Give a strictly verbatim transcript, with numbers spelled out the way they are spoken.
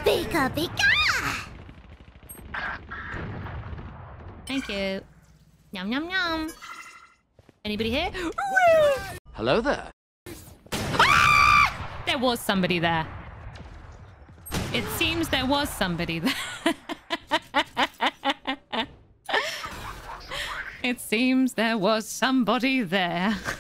Pika pika! Thank you. Yum, yum, yum. Anybody here? Hello there. Ah! There was somebody there. It seems there was somebody there. It seems there was somebody there.